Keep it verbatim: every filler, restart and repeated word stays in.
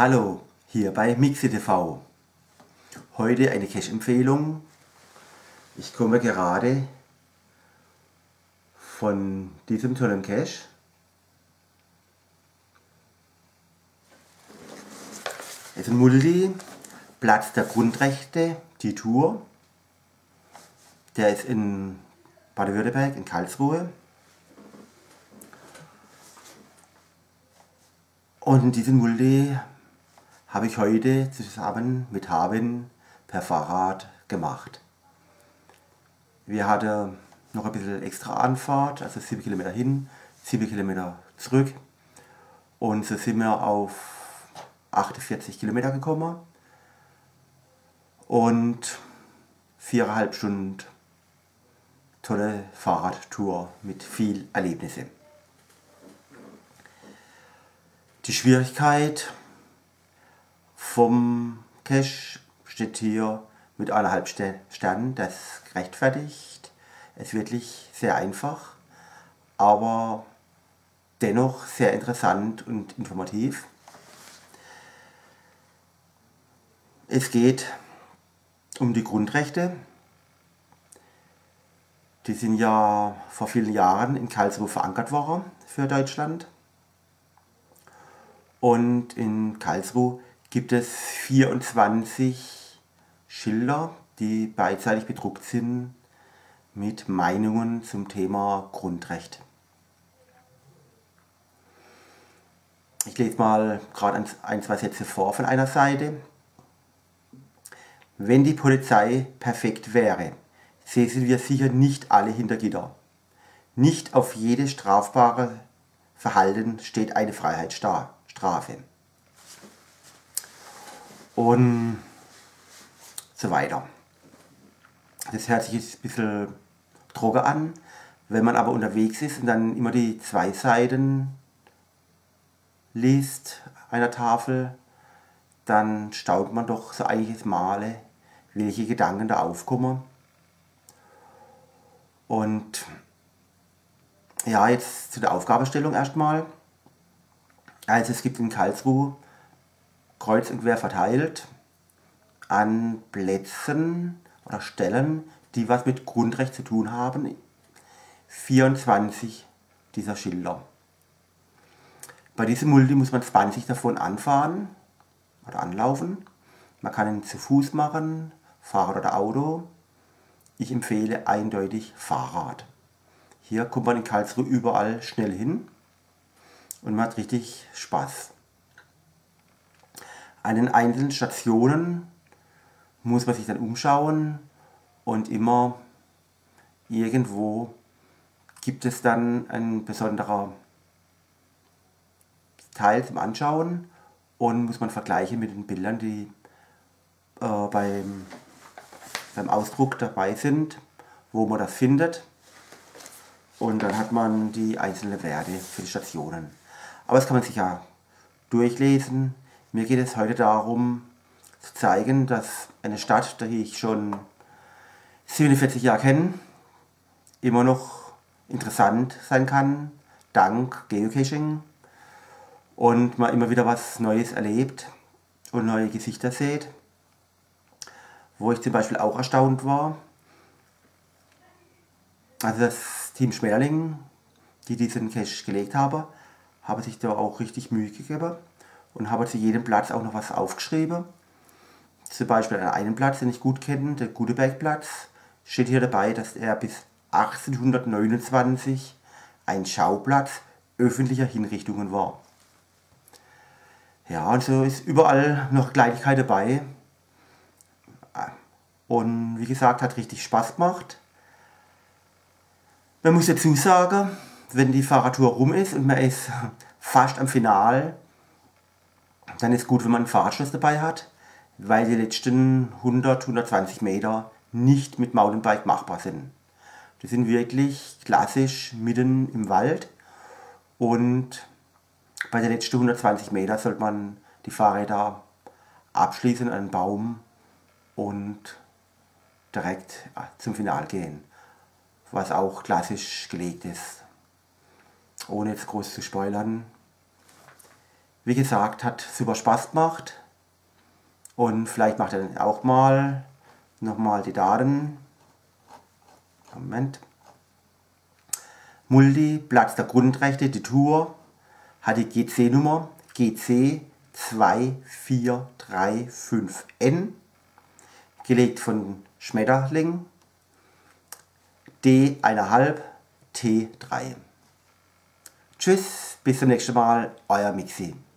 Hallo, hier bei Mixi T V. Heute eine Cache-Empfehlung. Ich komme gerade von diesem tollen Cache. Es ist ein Multi, Platz der Grundrechte, die Tour. Der ist in Baden-Württemberg, in Karlsruhe. Und diesen Multi habe ich heute zusammen mit Haben per Fahrrad gemacht. Wir hatten noch ein bisschen extra Anfahrt, also sieben Kilometer hin, sieben Kilometer zurück. Und so sind wir auf achtundvierzig Kilometer gekommen. Und viereinhalb Stunden tolle Fahrradtour mit viel Erlebnisse. Die Schwierigkeit vom Cache steht hier mit eineinhalb Sternen, das rechtfertigt. Es ist wirklich sehr einfach, aber dennoch sehr interessant und informativ. Es geht um die Grundrechte. Die sind ja vor vielen Jahren in Karlsruhe verankert worden für Deutschland. Und in Karlsruhe gibt es vierundzwanzig Schilder, die beidseitig bedruckt sind mit Meinungen zum Thema Grundrecht. Ich lese mal gerade ein, zwei Sätze vor von einer Seite. Wenn die Polizei perfekt wäre, säßen wir sicher nicht alle hinter Gitter. Nicht auf jedes strafbare Verhalten steht eine Freiheitsstrafe. Und so weiter. Das hört sich jetzt ein bisschen trocken an. Wenn man aber unterwegs ist und dann immer die zwei Seiten liest einer Tafel, dann staunt man doch so einiges Male, welche Gedanken da aufkommen. Und ja, jetzt zu der Aufgabenstellung erstmal. Also es gibt in Karlsruhe kreuz und quer verteilt an Plätzen oder Stellen, die was mit Grundrecht zu tun haben, vierundzwanzig dieser Schilder. Bei diesem Multi muss man zwanzig davon anfahren oder anlaufen. Man kann ihn zu Fuß machen, Fahrrad oder Auto. Ich empfehle eindeutig Fahrrad. Hier kommt man in Karlsruhe überall schnell hin und man hat richtig Spaß. An den einzelnen Stationen muss man sich dann umschauen und immer irgendwo gibt es dann ein besonderer Teil zum Anschauen und muss man vergleichen mit den Bildern, die äh, beim, beim Ausdruck dabei sind, wo man das findet. Und dann hat man die einzelnen Werte für die Stationen. Aber das kann man sich ja durchlesen. Mir geht es heute darum, zu zeigen, dass eine Stadt, die ich schon siebenundvierzig Jahre kenne, immer noch interessant sein kann, dank Geocaching. Und man immer wieder was Neues erlebt und neue Gesichter sieht. Wo ich zum Beispiel auch erstaunt war. Also das Team Schmerling, die diesen Cache gelegt haben, haben sich da auch richtig Mühe gegeben und haben zu jedem Platz auch noch was aufgeschrieben. Zum Beispiel an einem Platz, den ich gut kenne, der Gutebergplatz, steht hier dabei, dass er bis achtzehnhundertneunundzwanzig ein Schauplatz öffentlicher Hinrichtungen war. Ja, und so ist überall noch Kleinigkeit dabei. Und wie gesagt, hat richtig Spaß gemacht. Man muss dazu sagen, wenn die Fahrradtour rum ist und man ist fast am Finale, dann ist gut, wenn man einen Fahrradschloss dabei hat, weil die letzten hundert, hundertzwanzig Meter nicht mit Mountainbike machbar sind. Die sind wirklich klassisch mitten im Wald und bei den letzten hundertzwanzig Meter sollte man die Fahrräder abschließen an einen Baum und direkt zum Finale gehen, was auch klassisch gelegt ist. Ohne jetzt groß zu spoilern. Wie gesagt, hat super Spaß gemacht. Und vielleicht macht er dann auch mal nochmal die Daten. Moment. Multi, Platz der Grundrechte, die Tour hat die G C-Nummer G C zwei vier drei fünf N, gelegt von Schmetterling, D eins Komma fünf T drei. Tschüss, bis zum nächsten Mal, euer Mixi.